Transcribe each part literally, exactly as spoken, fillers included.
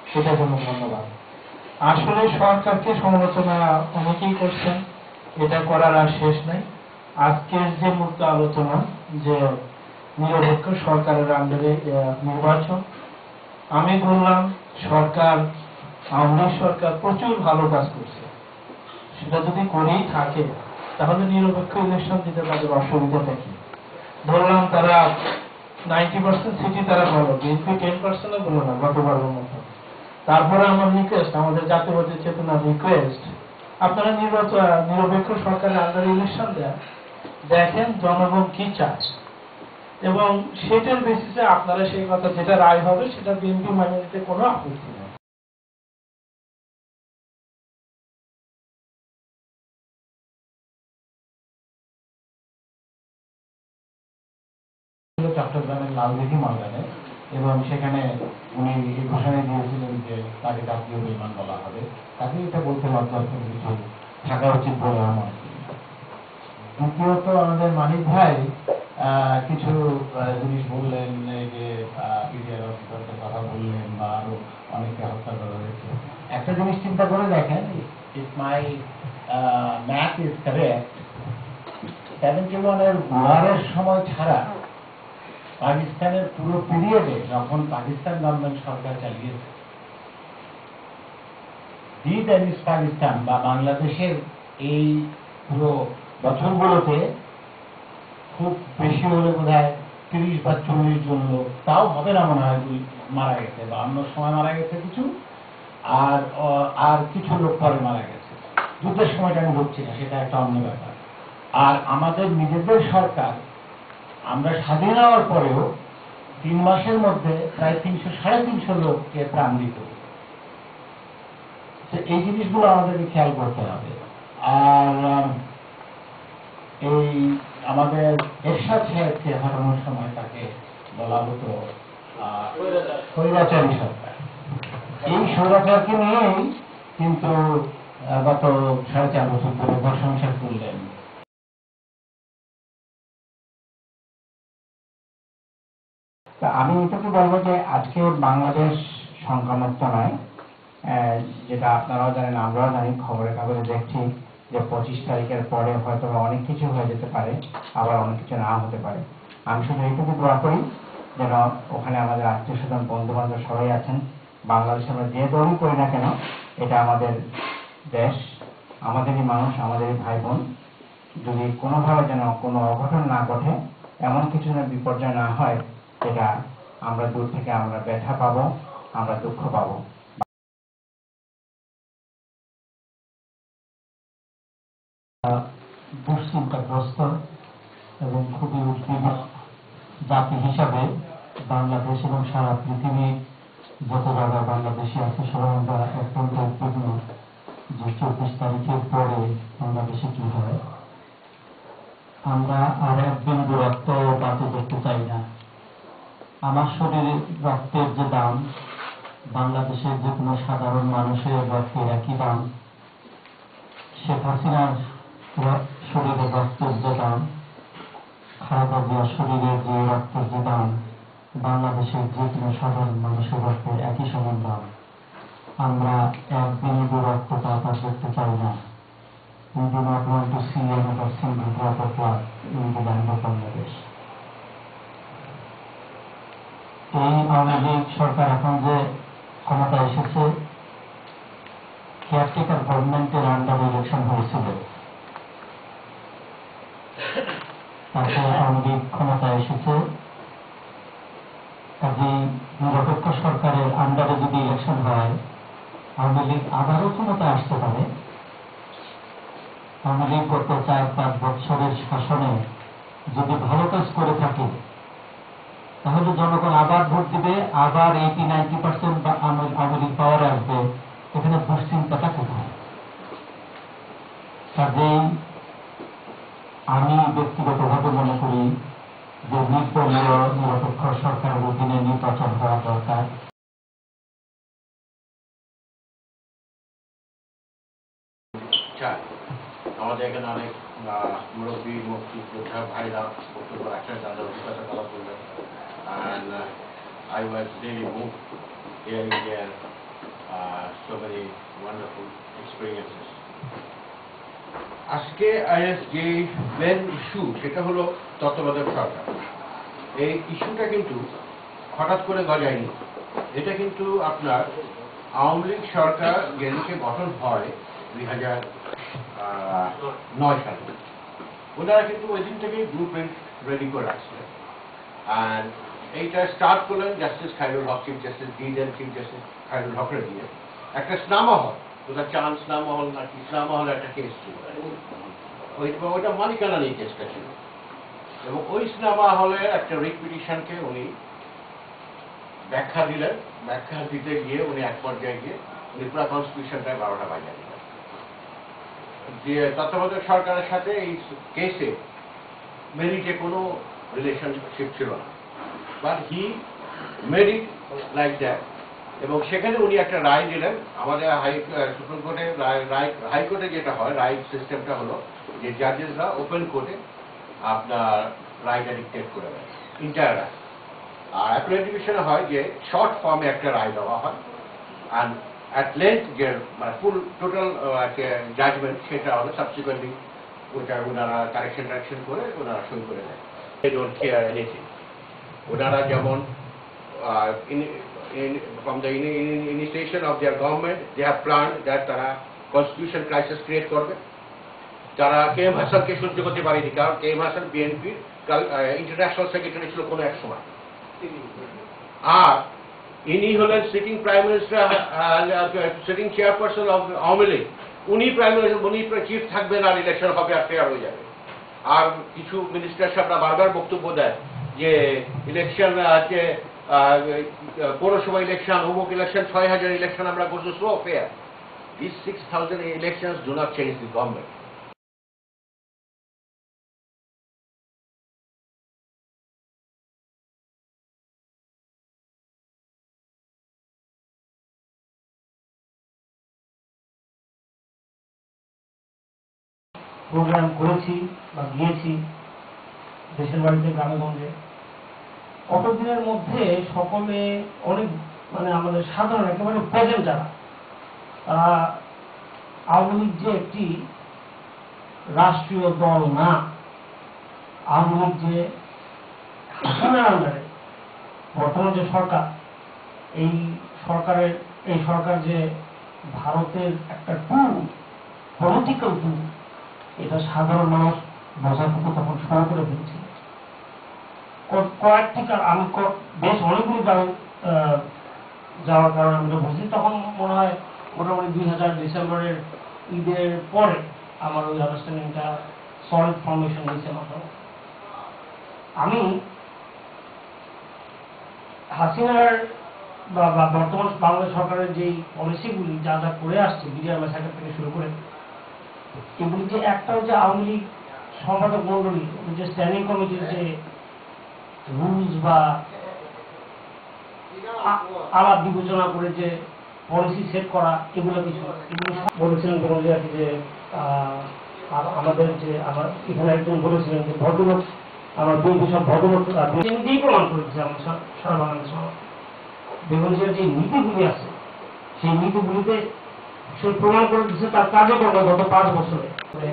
এটার জন্য ধন্যবাদ। আসলে সরকারকে সমালোচনা অনেকেই করছেন, এটা করার আর শেষ নাই। আজকের যে মুক্ত আলোচনা যে নিরপেক্ষ সরকারের আন্ডারে নির্বাচন, আমি বললাম সরকার, আওয়ামী লীগ সরকার প্রচুর ভালো কাজ করছে। সেটা যদি করেই থাকে তাহলে নিরপেক্ষ ইলেকশন দিতে তাদের অসুবিধাটা কি? ধরলাম তারা নাইনটি পার্সেন্ট সিটি তারা বলো, বিএনপি টেন পার্সেন্ট বলো না গতবারের মতো। তারপরে আমার রিকোয়েস্ট, আমাদের জাতীয়বাদী চেতনার রিকোয়েস্ট, আপনারা নির্বাচন নিরপেক্ষ সরকারের আন্ডারে ইলেকশন দেন, দেখেন জনগণ কি চায়, এবং সেটার বেসিসে আপনারা সেই কথা যেটা রায় হবে সেটা বিএনপি মানে নিতে কোনো আপত্তি নেই। চট্টগ্রামের লালদিঘি ময়দানে, এবং সেখানে উনি এই ঘোষণা দিয়েছিলেন যে তাকে জাতীয় বিমান বলা হবে। তাকে এটা বলতে লজ্জার কোনো কিছু থাকা উচিত বলে আমার। দ্বিতীয়ত আমাদের মানিক ভাই কিছু জিনিস বললেন, যে বিডিআর অফিসারদের কথা বললেন, বা আরো অনেকে হত্যা করা হয়েছে। একটা জিনিস চিন্তা করে দেখেন, if my math is correct, seventy ওয়ানের ওয়ারের সময় ছাড়া পাকিস্তানের পুরো পিরিয়ডে যখন পাকিস্তান গভর্নমেন্ট সরকার চালিয়েছে, ডিড অ্যান্ড ইস্ট পাকিস্তান বা বাংলাদেশের এই পুরো বছরগুলোতে খুব বেশি হলে বোধ হয় তিরিশ বা চল্লিশ জন লোক, তাও হবে না মনে হয়, মারা গেছে, বা অন্য সময় মারা গেছে কিছু, আর আর কিছু লোক পরে মারা গেছে। যুদ্ধের সময়টা আমি ধরছি না, সেটা একটা অন্য ব্যাপার। আর আমাদের নিজেদের সরকার, আমরা স্বাধীন হওয়ার পরেও তিন মাসের মধ্যে প্রায় তিনশো সাড়ে তিনশো লোককে প্রাণ দিত। এই জিনিসগুলো আমাদেরকে খেয়াল করতে হবে। আর এই আমাদের এরশাদ সাহেবকে হটানোর সময় তাকে বলা হতো স্বৈরাচারী সরকার। এই স্বৈরাচারকে নিয়েই কিন্তু গত সাড়ে চার বছর ধরে প্রশংসা করলেন। আমি এটুকু বলবো যে আজকে বাংলাদেশ সংখ্যামুক্ত নয়, যেটা আপনারাও জানেন, আমরাও জানি, খবরের কাগজে দেখছি যে পঁচিশ তারিখের পরে হয়তো অনেক কিছু হয়ে যেতে পারে, আবার অনেক কিছু না হতে পারে। আমি শুধু এইটুকু দোয়া করি যেন ওখানে আমাদের আত্মীয় স্বজন, বন্ধু বান্ধব সবাই আছেন। বাংলাদেশে আমরা যে দলই করি না কেন, এটা আমাদের দেশ, আমাদেরই মানুষ, আমাদেরই ভাই বোন। যদি কোনোভাবে যেন কোনো অঘটন না ঘটে, এমন কিছু যেন বিপর্যয় না হয়, যেটা আমরা দূর থেকে আমরা ব্যথা পাবো, আমরা দুঃখ পাবো। দুশ্চিন্তাগ্রস্ত এবং খুবই উদ্বিগ্ন জাতি হিসাবে বাংলাদেশ এবং সারা পৃথিবী যত জায়গায় বাংলাদেশি আছে সবাই আমরা অত্যন্ত উদ্বিগ্ন যে চব্বিশ তারিখের পরে বাংলাদেশে কি হয়। আমরা আর এক বিন্দু রক্ত বাঁচে দেখতে চাই না। আমার শরীরে রক্তের যে দাম, বাংলাদেশের যে কোনো সাধারণ মানুষের রক্তের একই দাম। শেখ হাসিনার শরীরে রক্তের যে দাম, খালেদা জিয়ার শরীরের যে রক্তের যে দাম, বাংলাদেশের যে কোনো সাধারণ মানুষের রক্তের একই সমান দাম। আমরা এক বিন্দু রক্তপাত আর দেখতে চাই না। We do not want to see another single drop of blood in the land of Bangladesh. এই আওয়ামী লীগ সরকার এখন যে ক্ষমতা এসেছে, কেয়ারটেকার গভর্নমেন্টের আন্ডারে ইলেকশন হয়েছিল, তারপরে আওয়ামী লীগ ক্ষমতা এসেছে, কাজেই নিরপেক্ষ সরকারের আন্ডারে যদি ইলেকশন হয়, আওয়ামী লীগ আবারও ক্ষমতা আসতে পারে। আওয়ামী লীগ গত চার পাঁচ বছরের শাসনে যদি ভালো কাজ করে থাকে, তাহলে জনগণ আবার ভোট দিবে, আবার eighty ninety percent Awami League পাওয়ারে আসবে। এখানে দুশ্চিন্তাটা কোথায়? কাজেই আমি ব্যক্তিগতভাবে মনে করি যে নির্দলীয় নিরপেক্ষ সরকারের অধীনে নির্বাচন হওয়া দরকার। আমাদের এখানে অনেক মুরব্বী মুক্তি যোদ্ধা ভাইরা বক্তব্য রাখছেন, তাদের অভিজ্ঞতা কথা বললেন। And uh, I was really moved hearing their uh, so many wonderful experiences. আজকে যে মেন ইস্যু সেটা হলো তত্ত্বাবধায়ক সরকার। এই ইস্যুটা কিন্তু হঠাৎ করে গজায়নি। এটা কিন্তু আপনার আওয়ামী লীগ সরকার যেদিকে গঠন হয় দুই হাজার নয় সালে, ওনারা কিন্তু ওই দিন থেকেই ব্লু প্রিন্ট রেডি করে রাখছিলেন। আর এইটা স্টার্ট করলেন justice Khairul Haque, chief justice the then chief justice Khairul হকের দিয়ে একটা স্নামহল, ওটা চাঁদ স্নামহল নাকি স্নামহলের একটা কেস ছিল, ওই ওইটা মালিকানা নিয়ে কেসটা ছিল। এবং ওই সিনেমা হলে একটা রিট পিটিশনকে উনি ব্যাখ্যা দিলেন। ব্যাখ্যা দিতে গিয়ে উনি এক পর্যায়ে গিয়ে উনি পুরো কনস্টিটিউশনটায় বারোটা বাজিয়ে দিলেন। যে তত্ত্বাবধায়ক সরকারের সাথে এই কেসে মেরিটে কোনো রিলেশনশিপ ছিল না, but he made it like that. এবং সেখানে উনি একটা রায় দিলেন। আমাদের হাই সুপ্রিম কোর্টে রায় হাইকোর্টে যেটা হয়, রায় সিস্টেমটা হলো যে জাজেসরা ওপেন কোর্টে আপনার রায়টা ডিক্টেট করে দেয়, ইন্টার রায়। আর অ্যাপিলেট ডিভিশনে হয় যে শর্ট ফর্মে একটা রায় দেওয়া হয়, অ্যান্ড অ্যাট লেন্থ যে মানে ফুল টোটাল জাজমেন্ট সেটা হলো সাবসিকুয়েন্টলি ওটা ওনারা কারেকশন টারেকশন করে ওনারা সই করে দেয়। They don't care anything. ওনারা যেমন from the initiation of their government they have planned that তারা constitution crisis create করবে। তারা কে এম হাসানকে সহ্য করতে পারেনি, কারণ কে এম হাসান বিএনপির ইন্টারন্যাশনাল সেক্রেটারি ছিল কোনো এক সময়। আর ইনি হলেন sitting prime minister, sitting chairperson of Awami League. উনি প্রাইম মিনিস্টার, উনি চিফ থাকবেন আর ইলেকশন হবে আর ফেয়ার হয়ে যাবে। আর কিছু মিনিস্টার সাহেবরা বারবার বক্তব্য দেয় যে ইলেকশন আছে, পৌরসভা ইলেকশন, অমুক ইলেকশন, ছয় হাজার ইলেকশন আমরা করছি, so fair. These six thousand elections do not change the government. Programme করেছি বা গিয়েছি দেশের বাড়িতে, গ্রামেগঞ্জে। কতদিনের মধ্যে সকলে অনেক মানে আমাদের সাধারণ একেবারে প্রেজেন্ট যারা, তারা আওয়ামী লীগ যে একটি রাষ্ট্রীয় দল না, আওয়ামী লীগ যে হাসিনার আন্ডারে বর্তমান যে সরকার, এই সরকারের এই সরকার যে ভারতের একটা টুল, পলিটিক্যাল টুল, এটা সাধারণ মানুষ বোঝা থেকে তখন শুরু করে ফেলছে। কয়েকটি আমি বেশ অনেকগুলি কারণ যাওয়ার কারণে আমি বুঝি, তখন মনে হয় মোটামুটি দুই হাজার ডিসেম্বরের ঈদের পরে আমার ওই আন্ডারস্ট্যান্ডিংটা সলিড ফর্মেশন নিয়েছে মাথায়। আমি হাসিনার বা বর্তমান বাংলাদেশ সরকারের যেই পলিসিগুলি যা যা করে আসছে, বিডিআর ম্যাসাকার থেকে শুরু করে, এগুলি যে একটা হচ্ছে আওয়ামী লীগ সম্পাদক মন্ডলী যে স্ট্যান্ডিং কমিটির যে রুলস বা আলাপ বিবেচনা করে যে পলিসি সেট করা, এগুলো কিছু এগুলো বলেছিলেন বেরোজিয়াকে যে আমাদের যে আমার এখানে একজন বলেছিলেন যে ভদ্রলোক, আমার দুই বিষয় ভদ্রলোক দিয়েই প্রমাণ করেছে আমার সারা বাংলাদেশ। বেরোজিয়ার যে নীতিগুলি আছে সেই নীতিগুলিতে সে প্রমাণ করে দিচ্ছে তার কাজও করবে গত পাঁচ বছরে।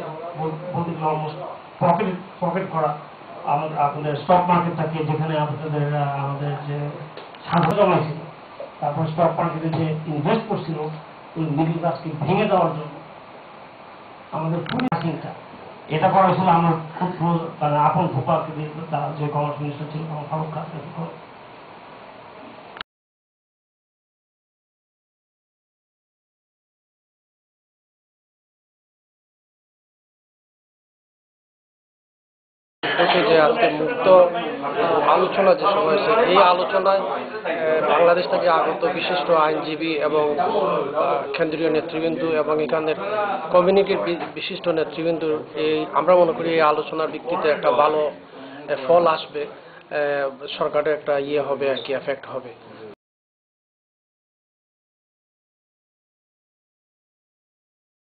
পকেট পকেট করা আমাদের আপনাদের স্টক মার্কেটটাকে, যেখানে আপনাদের আমাদের যে সাধু জমাইছিল, তারপর স্টক মার্কেটে যে ইনভেস্ট করছিল ওই মিডিল ক্লাসকে ভেঙে দেওয়ার জন্য আমাদের পুরো চিন্তা এটা করা হয়েছিল। আমার খুব মানে আপন ভূপাকে যে কমার্স মিনিস্টার ছিল আমার ফারুক খান। দেশে যে আজকে মুক্ত আলোচনা যে সময় হয়েছে, এই আলোচনায় বাংলাদেশ থেকে আগত বিশিষ্ট আইনজীবী এবং কেন্দ্রীয় নেতৃবৃন্দ এবং এখানের কমিউনিটির বিশিষ্ট নেতৃবৃন্দ, এই আমরা মনে করি এই আলোচনার ভিত্তিতে একটা ভালো ফল আসবে, সরকারের একটা ইয়ে হবে আর কি, এফেক্ট হবে।